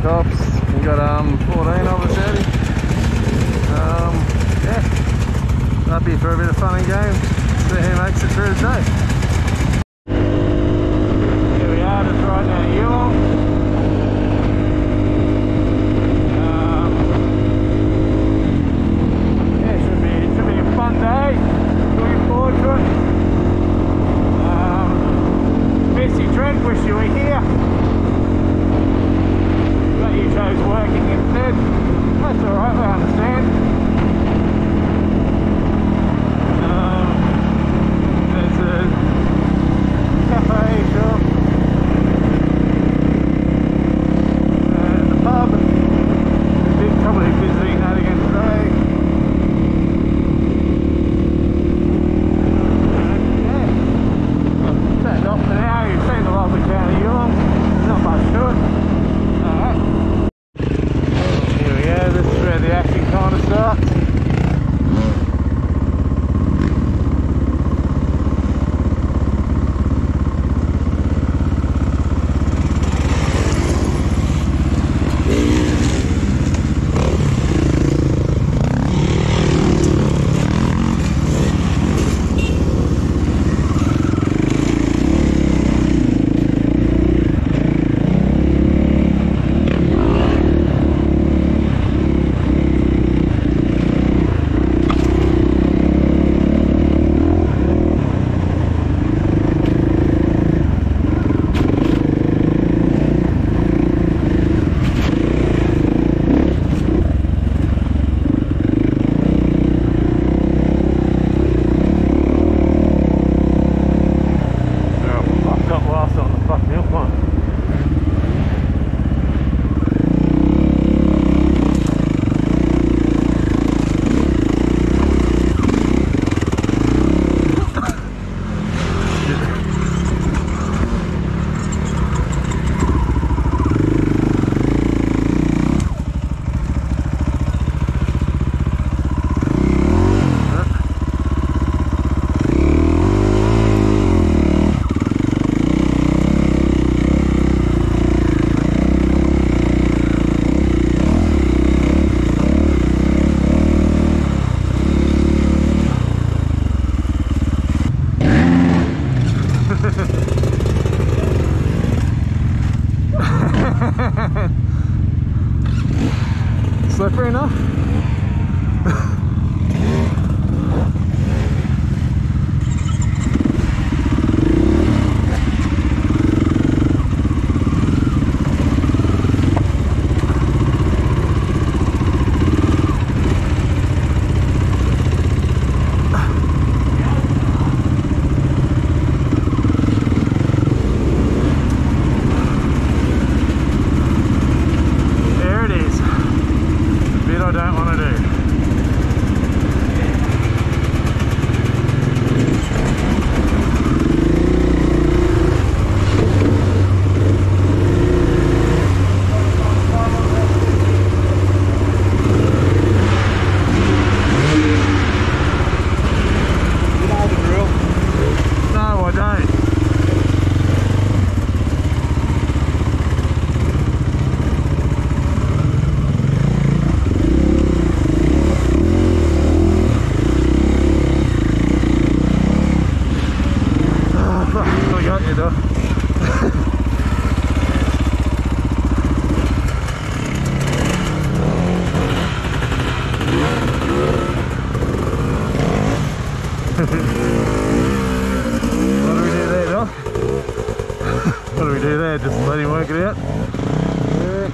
tops. We got 14 of us out. Yeah, happy for a bit of fun and games. See who makes it through the day. Here we are, just riding out of Geelong. Yeah, should be a fun day. Looking forward to it. Missy Trent, wish you were here. But you chose working instead. That's alright, I understand. There's a cafe shop and a pub. We're probably visiting that again today. Turned off for now. You've seen the lovely town of Geelong. Not much to it. Alright. Here we go, this is where the action kind of starts. Slippery enough? What do we do there? Just let him work it out? Yeah.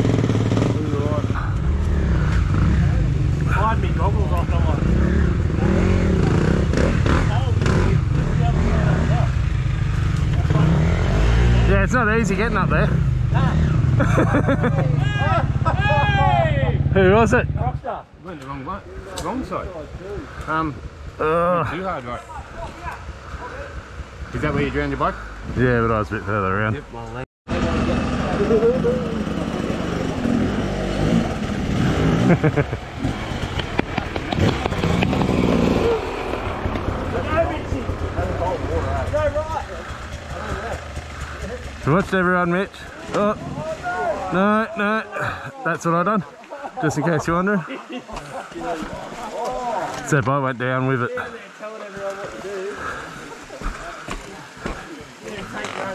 Hide me goggles off, don't I? Yeah, it's not easy getting up there. Hey! Who was it? Rockstar. Went the wrong way. Wrong side. Too hard, right? Is that where you drowned your bike? Yeah, but I was a bit further around. Yep, my leg. So what's everyone, Mitch? Oh. No, no, that's what I done. Just in case you're wondering. Except I went down with it. Telling everyone what to do. Take your own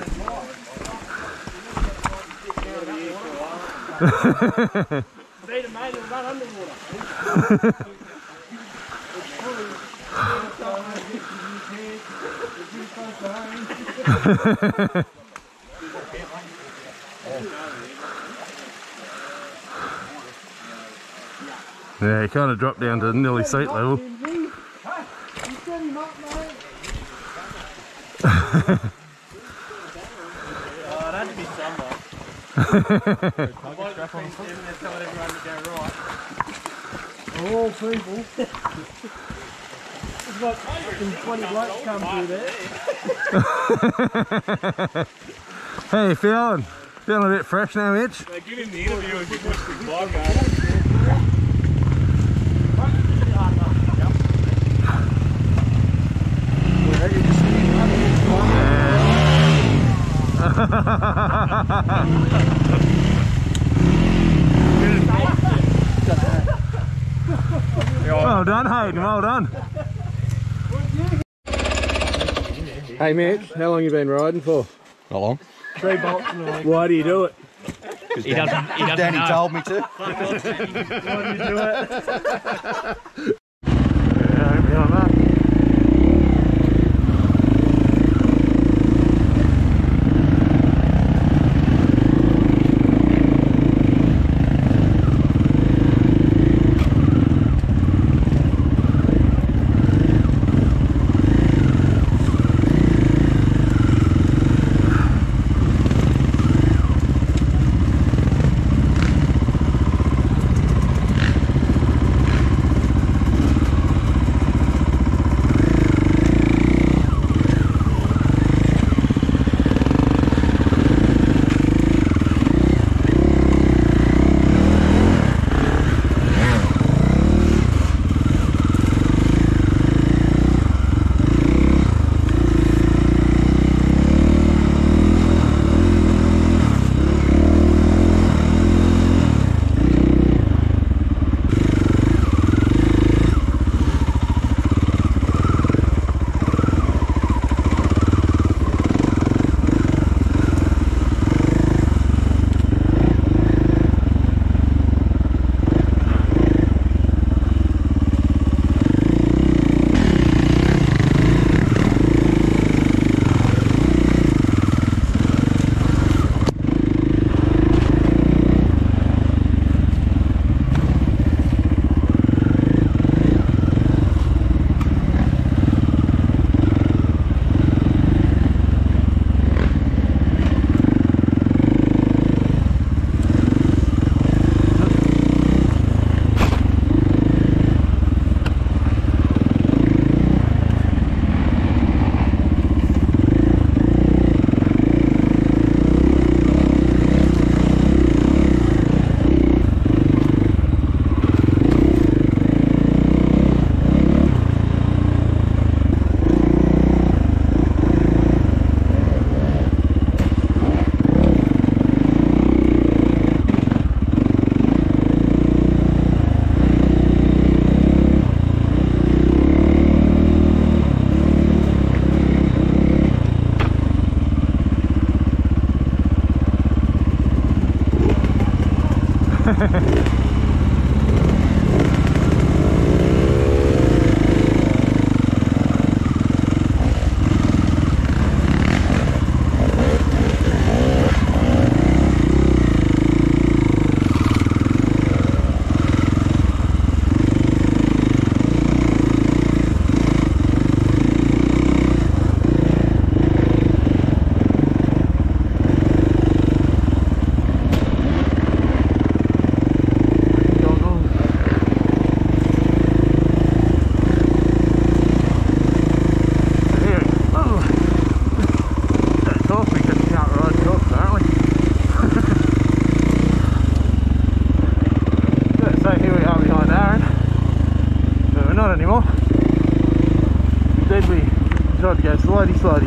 advice. Beat a mate, he'll run underwater. Yeah, he kind of dropped down to nearly seat level. Oh, it had to be someone. All people. There's like 20 blokes come through there. How you feeling? Feeling a bit fresh now, Mitch? Give him the interview as you push the vlog out. Well done, Hayden, well done. Hey Mitch, how long you been riding for? Not long. 3 bolts in a week. Why do you do it? He doesn't Danny know. told me to. Why do you do it? Yeah, I hope you're on that. tried to go slidey slidey.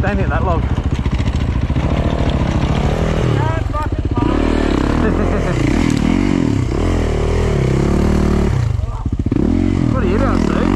Don't hit that log. What are you doing, Steve?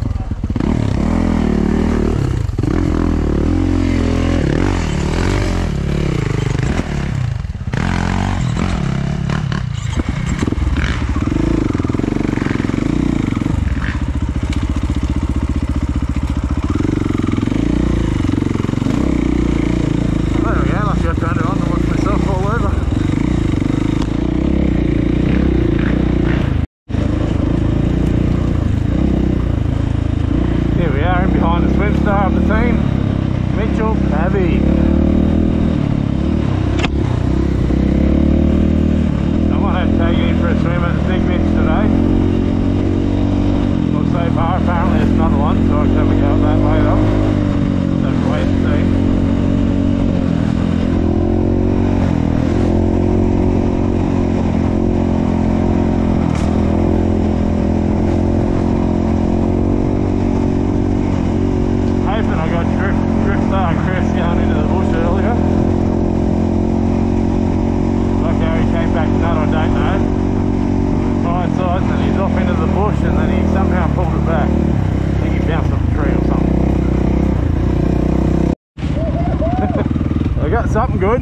Something good.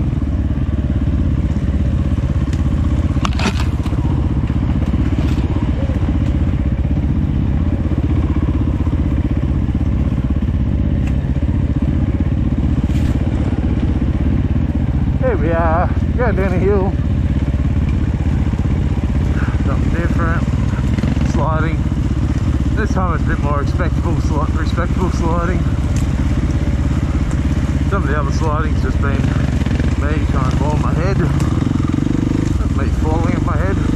Here we are, going down a hill. Something different. Sliding. This time it's a bit more respectable sliding. Some of the other sliding's just been me trying to fall my head. That's me falling at my head.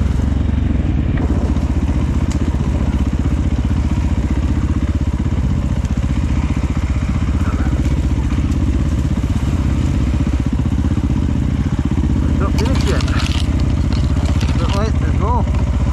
It's not finished yet. But wait, there's more.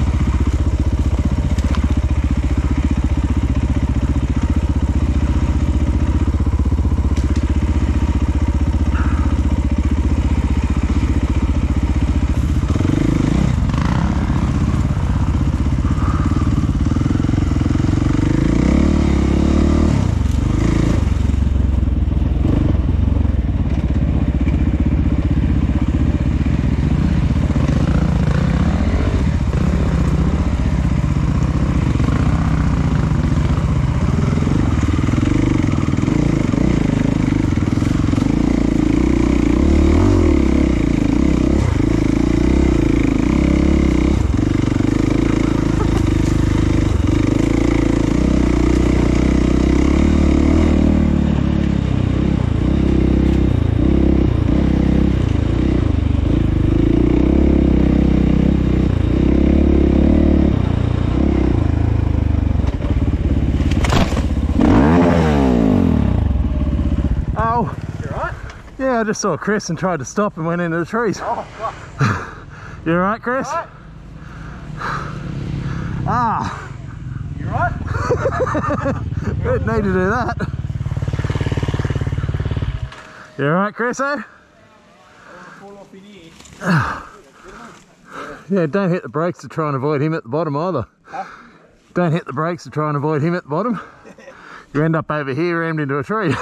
Yeah, I just saw Chris and tried to stop and went into the trees. Oh, fuck. You alright, Chris? Right. Ah! You right? Didn't need to do that. You alright, Chris, eh? I want to fall off in here. Yeah, don't hit the brakes to try and avoid him at the bottom either. Huh? Don't hit the brakes to try and avoid him at the bottom. You end up over here rammed into a tree.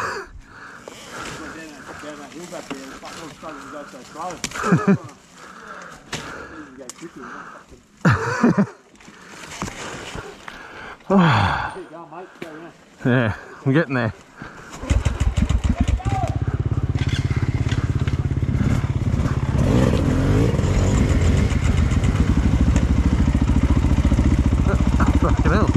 Yeah, I'm getting there. Fucking hell.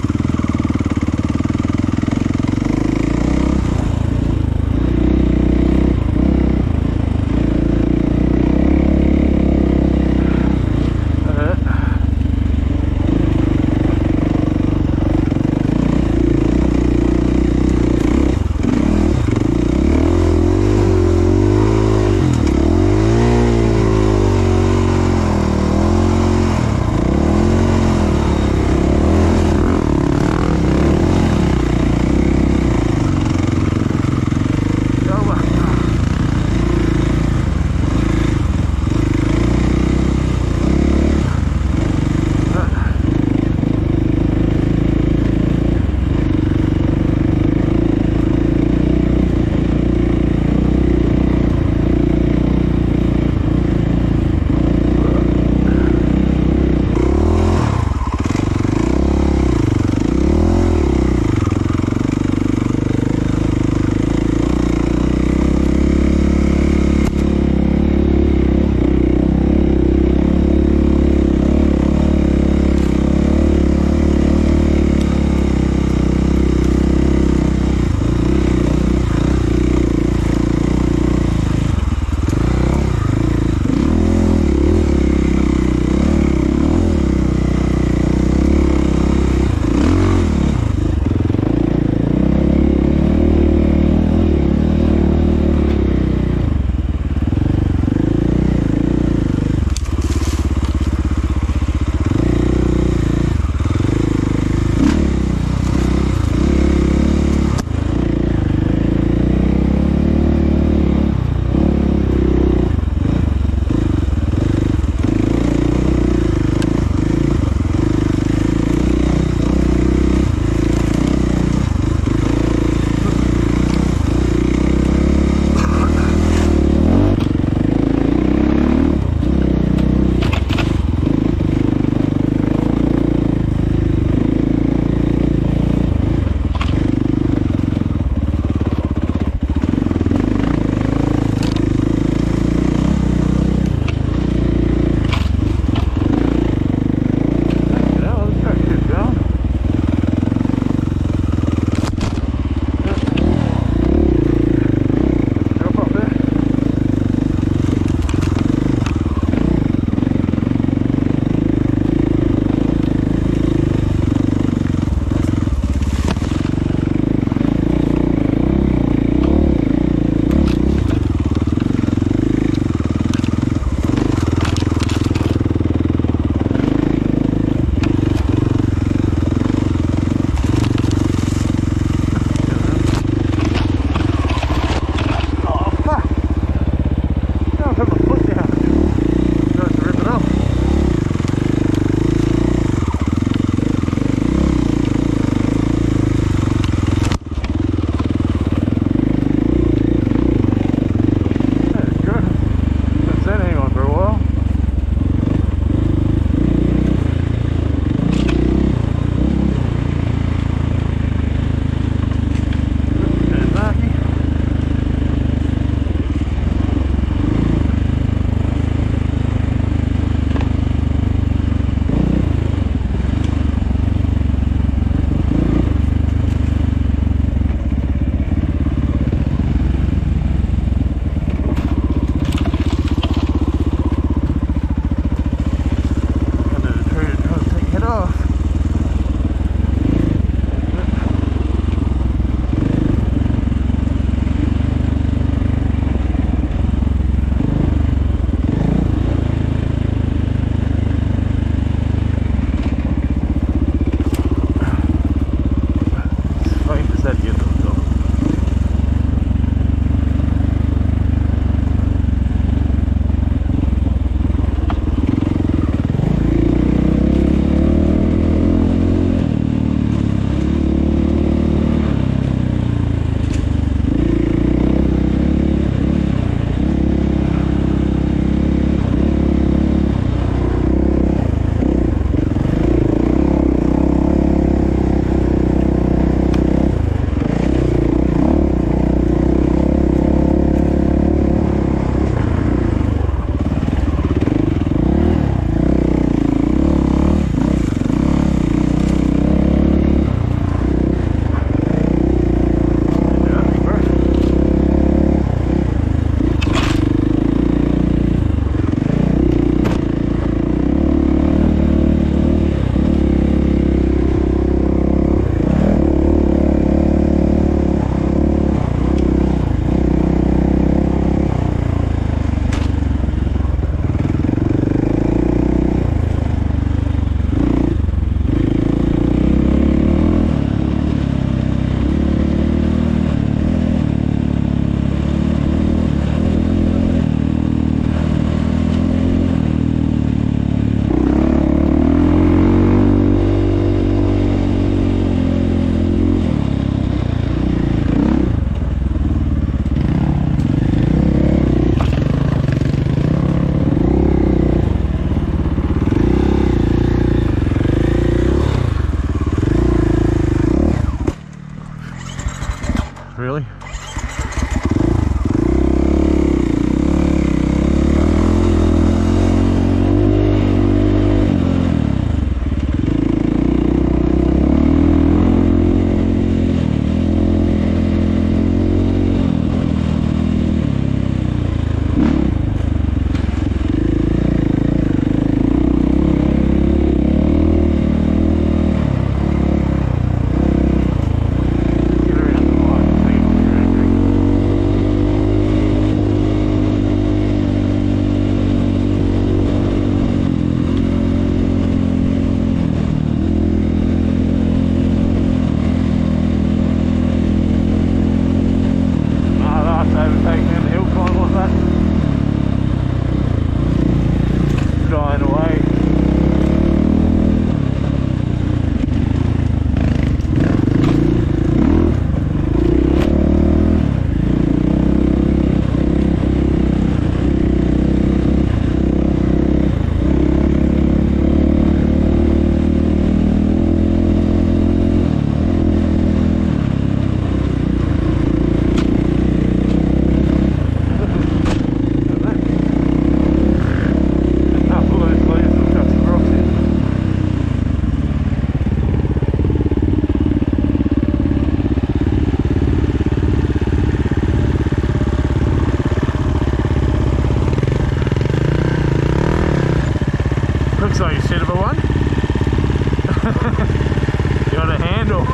Looks like a silver one. Got a handle.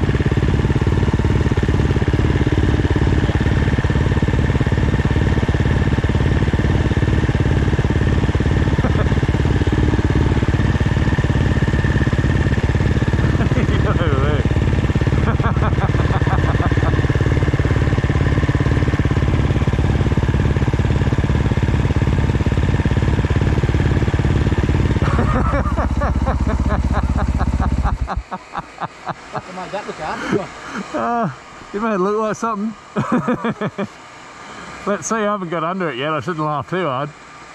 Made that look hard. You made it look like something. Let's see, I haven't got under it yet. I shouldn't laugh too hard.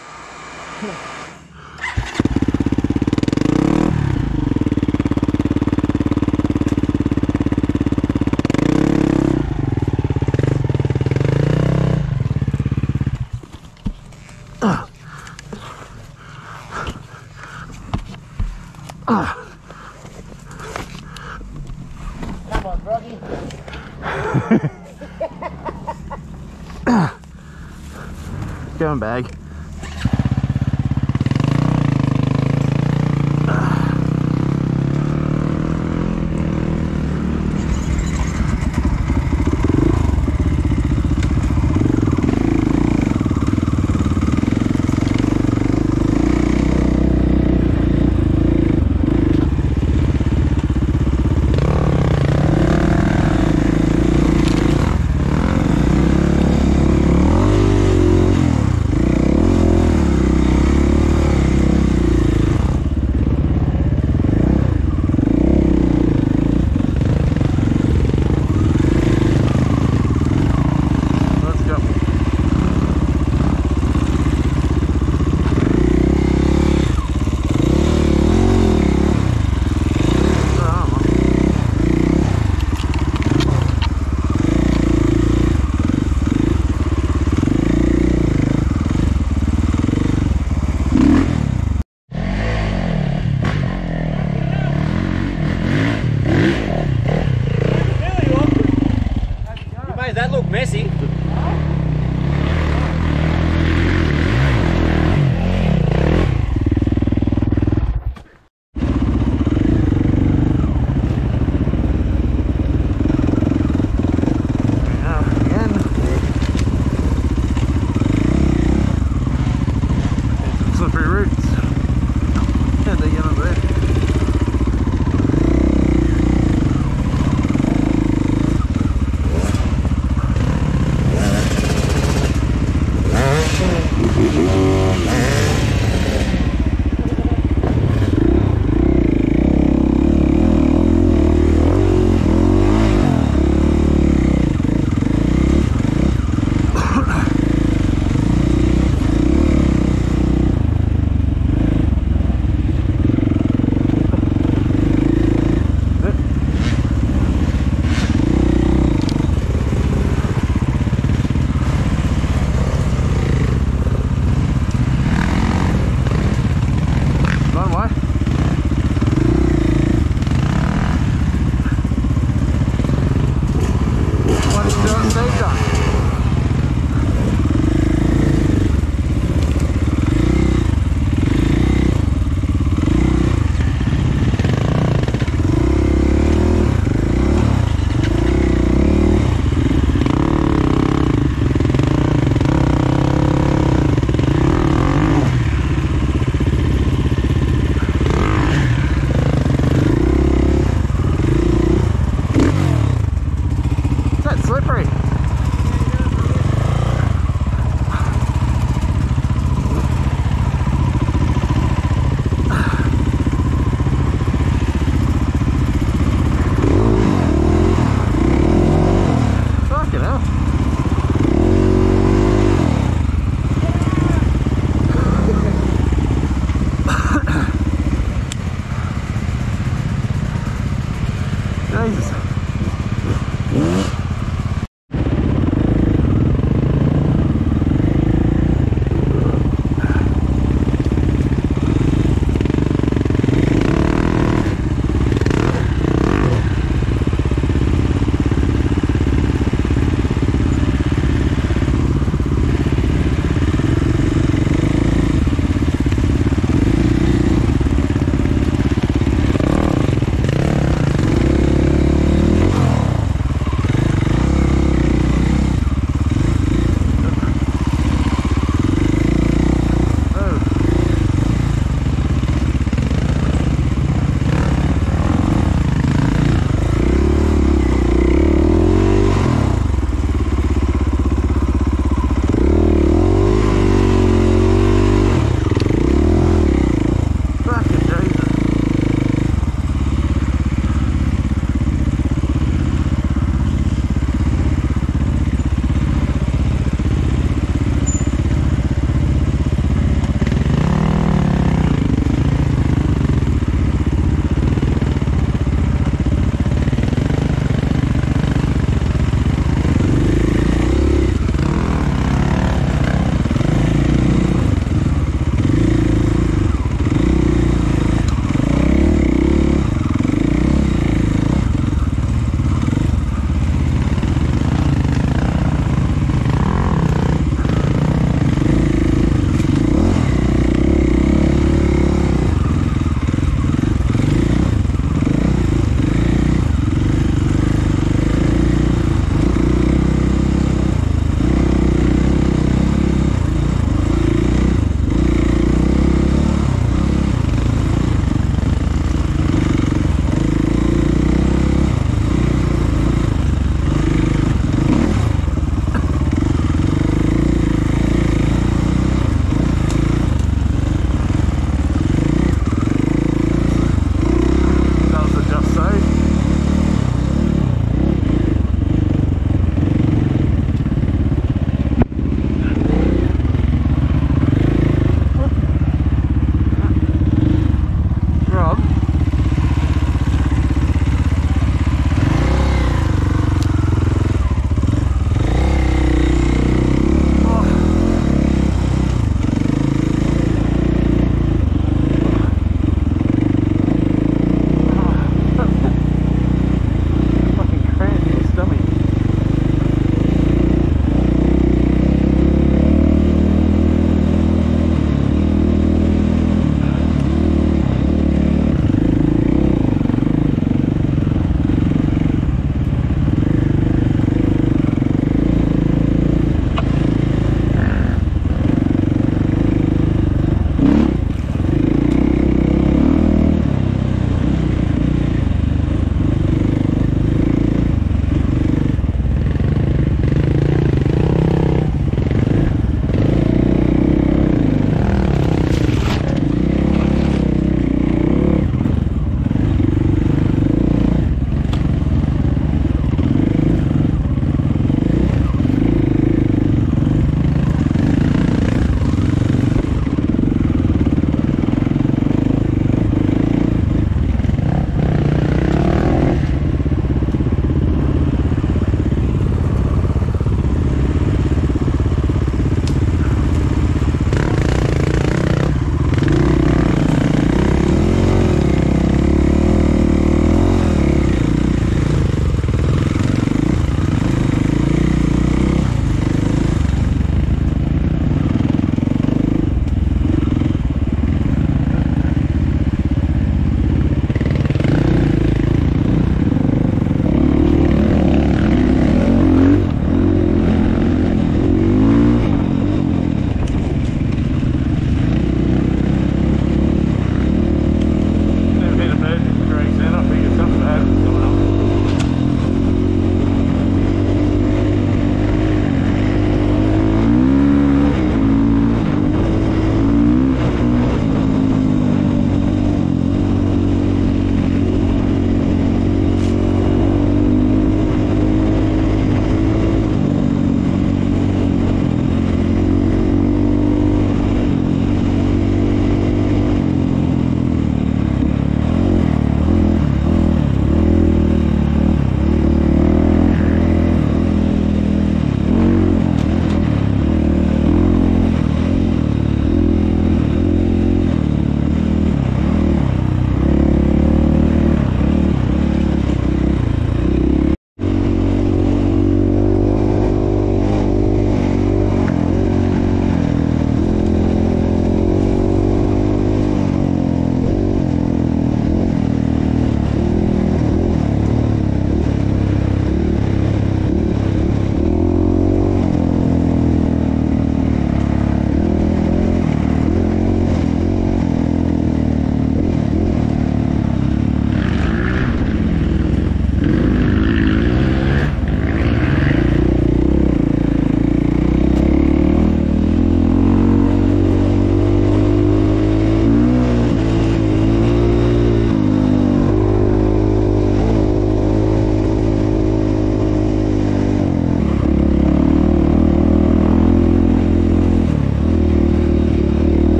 Come on, Froggy. Going bag.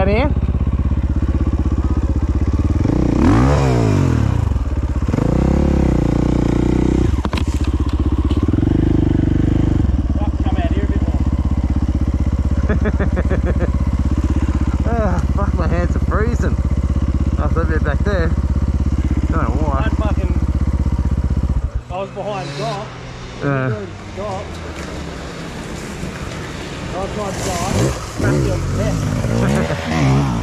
down here. Fuck, my hands are freezing. After that bit back there. Don't know why. I was behind Doc. Doc. I was behind Doc. Back on the left.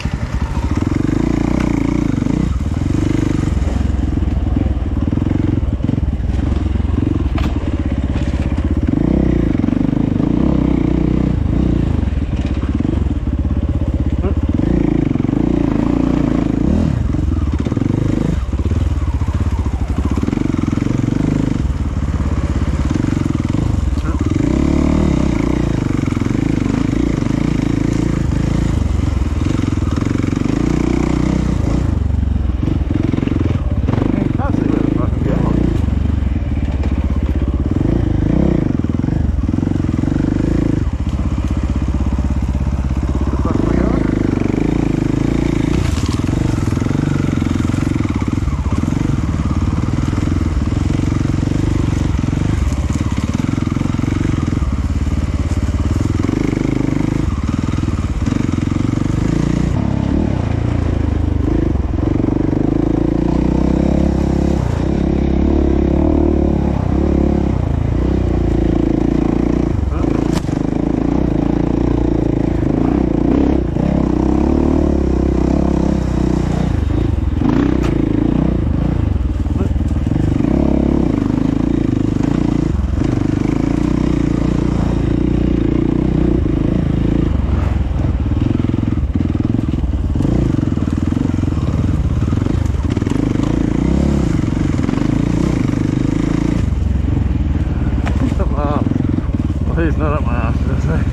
He's not up my ass, is he?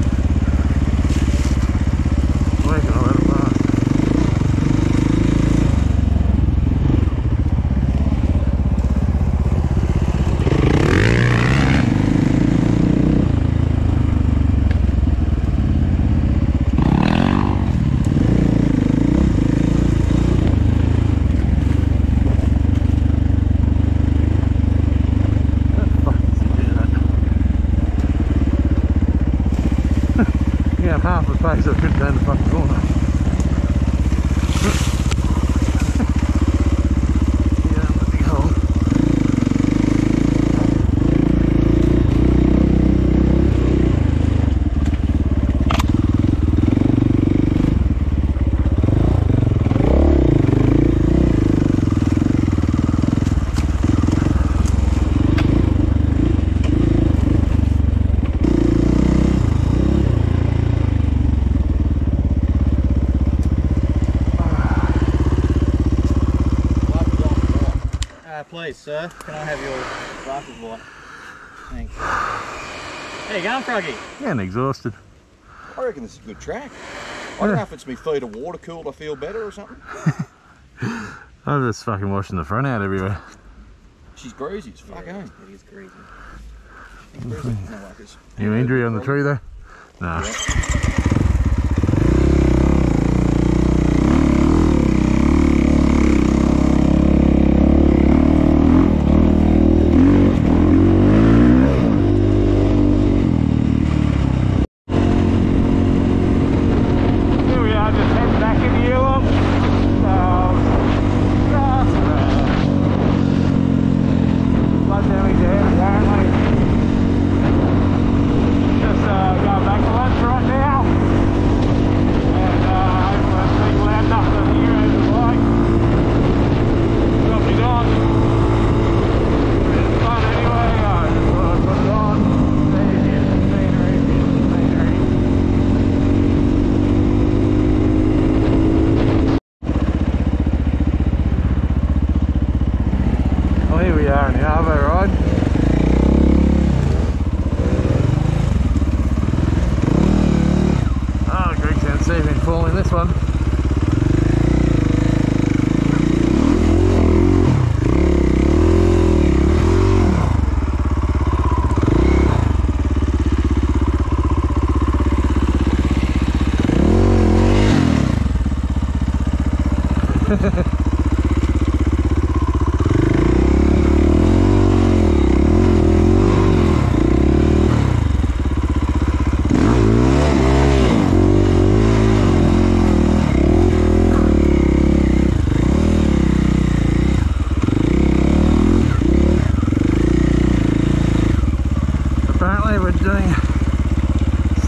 Where can I let him pass? Yeah, half the pace I could down the fucking corner. Yeah, that's a big hole. Please, sir, can I have your glasses, boy? Thanks. How you going, Froggy? Getting exhausted. I reckon this is a good track. I don't know if it's my feet are water cooled, I feel better or something. I'm just fucking washing the front out everywhere. She's greasy as fuck, eh? It is greasy. No worries. Any injury on the tree though? Nah. Yeah.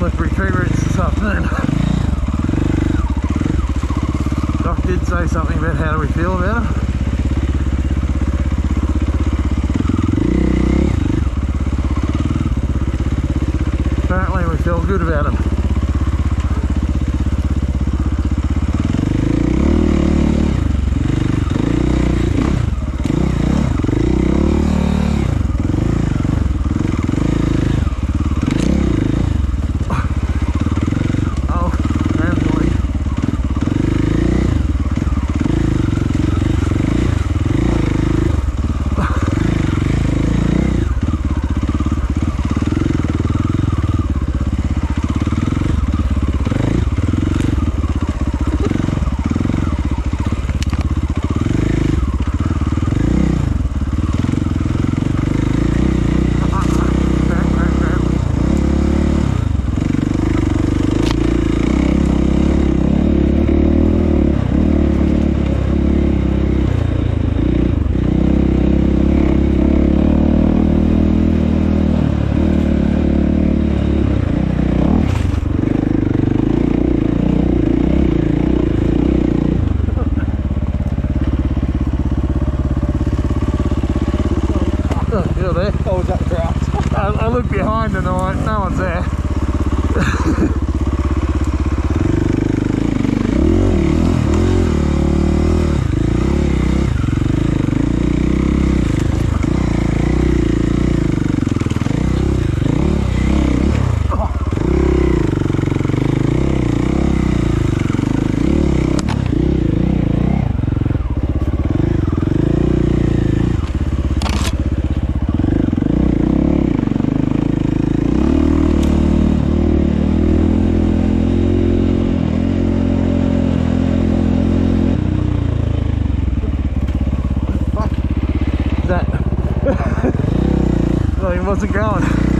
slippery tree roots this afternoon. Doc did say something about how do we feel about them. Apparently we feel good about them. There. Oh, was that the ground? I looked behind and no one's there. Well, he wasn't going.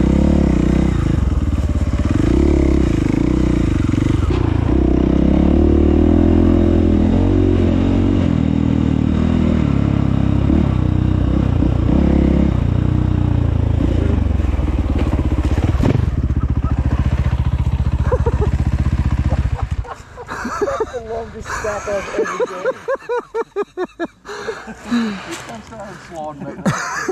That's the longest stop I've ever done. I'm starting sliding back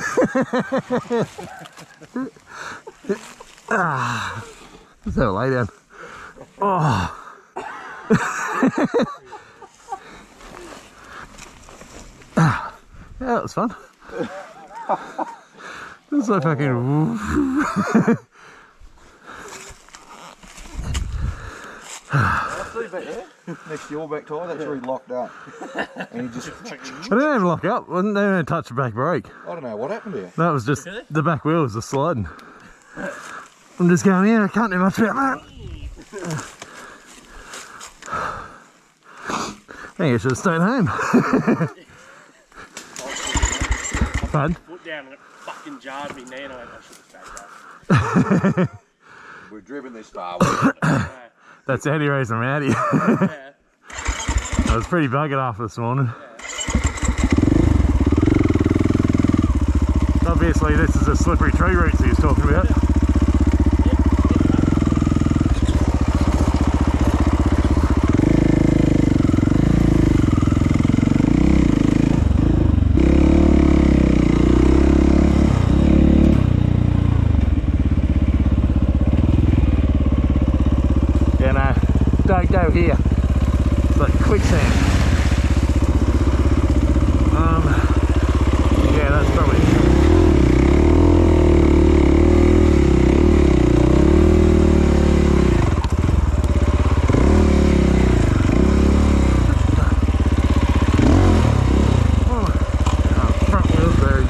there. Let's have a lay down. Oh. Yeah, that was fun. It was so fucking. See back there? Next to your back tire, that's where he locked up. And he just... I didn't even lock up. They didn't even touch the back brake. I don't know what happened here. No, it was just the back wheel was just sliding. I'm just going, yeah, I can't do much about that. I think I should have stayed home. Pardon? Foot down and it fucking jarred me knee and I went, I should have stayed up. We've driven this far. That's Eddie raising Rowdy. Yeah. I was pretty buggered after this morning. Yeah. Obviously this is a slippery tree roots he was talking about. Don't go here. It's like quicksand. Yeah, that's probably. Oh, front wheel's buried.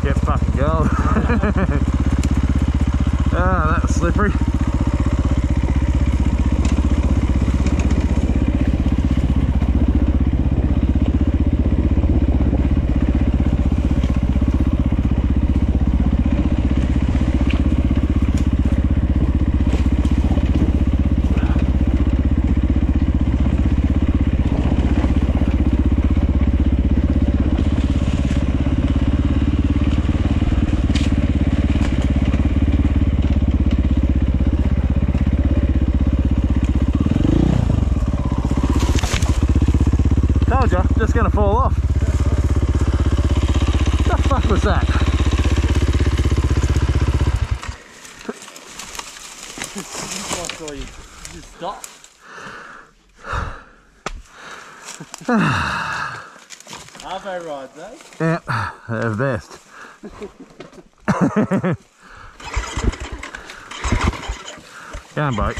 get fucking going. Ah, that was slippery. Told you, just gonna fall off. What the fuck was that? I saw you just stop. Arvo rides, eh? Yeah, they're the best. Go on, boat.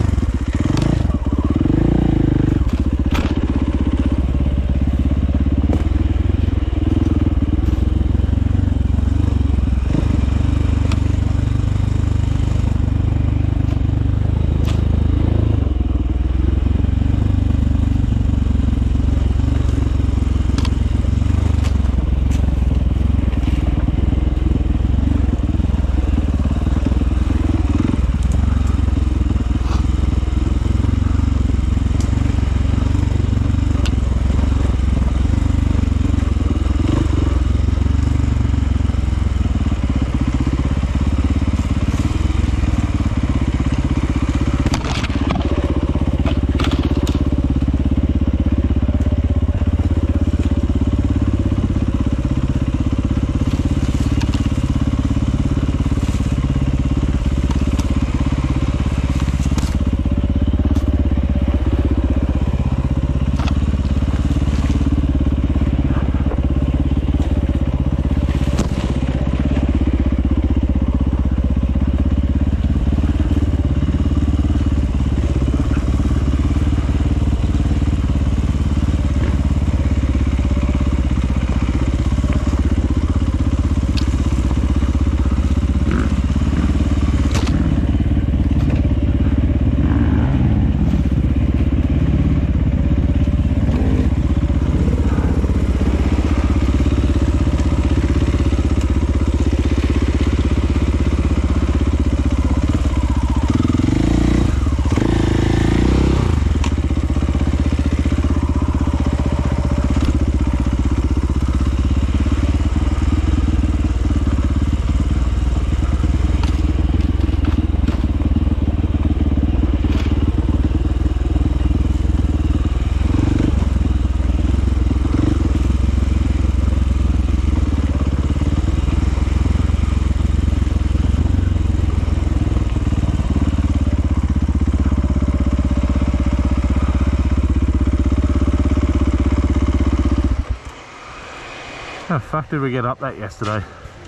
How the fuck did we get up that yesterday?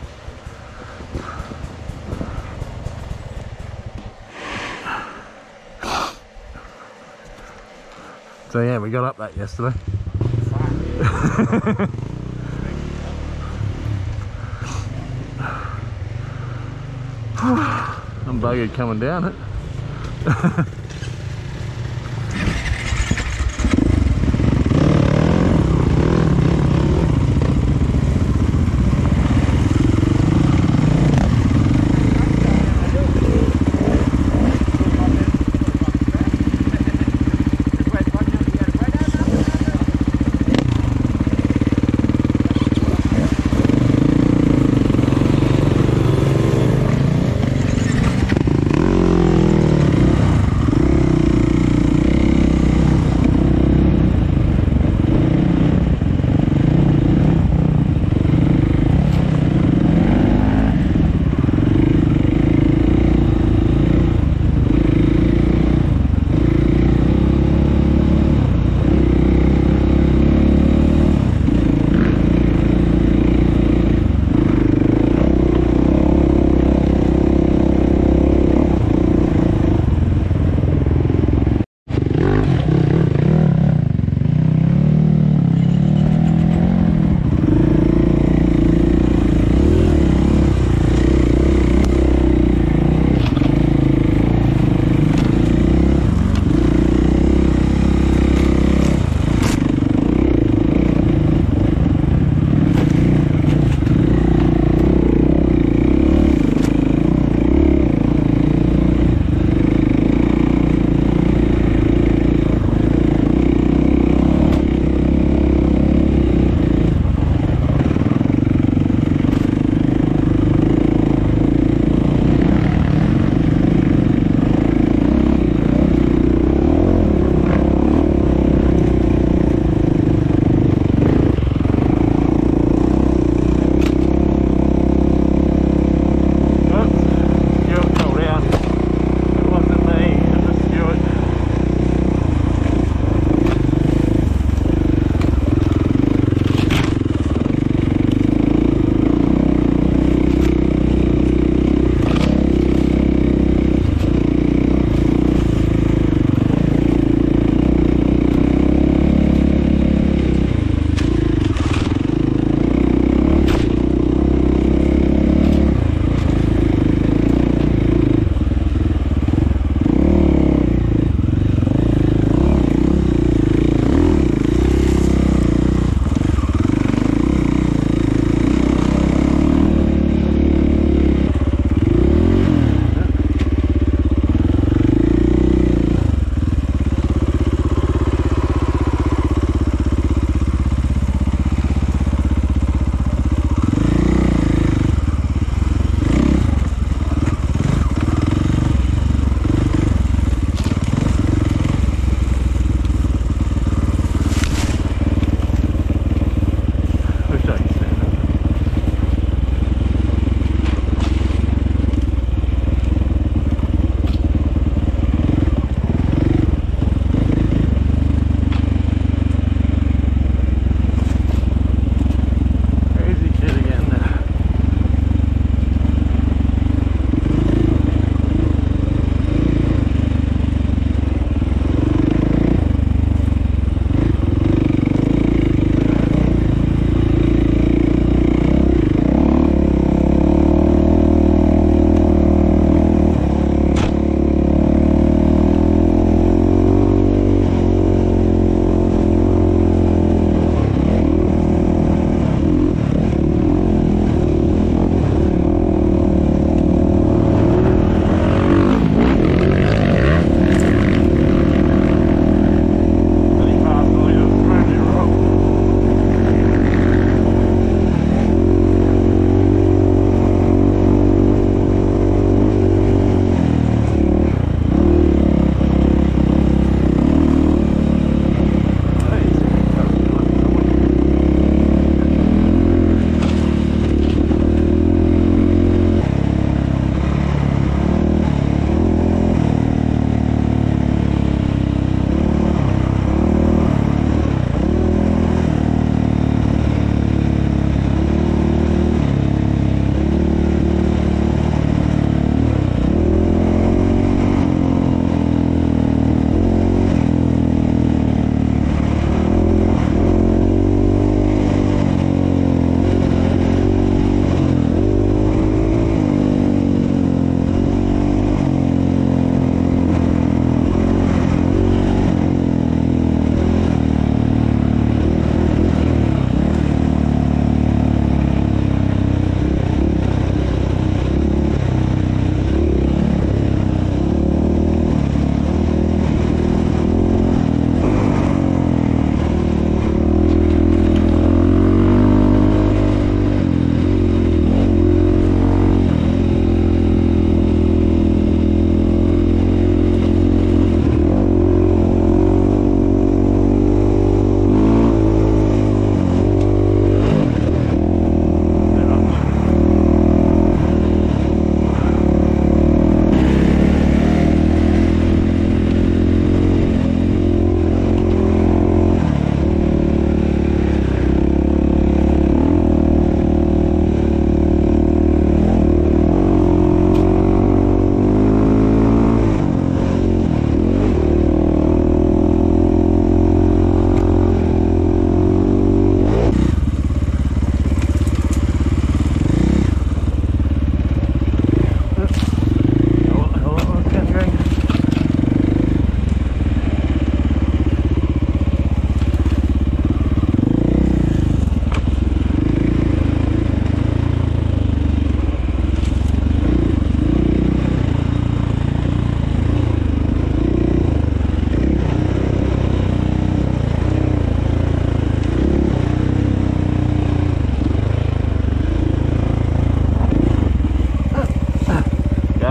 So yeah, we got up that yesterday. I'm buggered coming down it.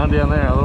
down there.